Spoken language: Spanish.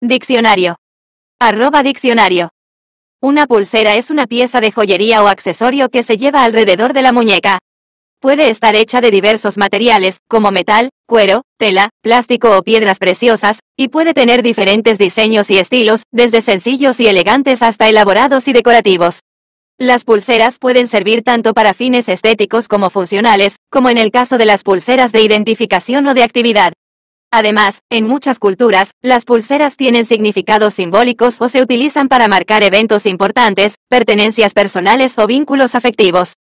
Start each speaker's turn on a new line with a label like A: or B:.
A: Diccionario. @diccionario. Una pulsera es una pieza de joyería o accesorio que se lleva alrededor de la muñeca. Puede estar hecha de diversos materiales, como metal, cuero, tela, plástico o piedras preciosas, y puede tener diferentes diseños y estilos, desde sencillos y elegantes hasta elaborados y decorativos. Las pulseras pueden servir tanto para fines estéticos como funcionales, como en el caso de las pulseras de identificación o de actividad. Además, en muchas culturas, las pulseras tienen significados simbólicos o se utilizan para marcar eventos importantes, pertenencias personales o vínculos afectivos.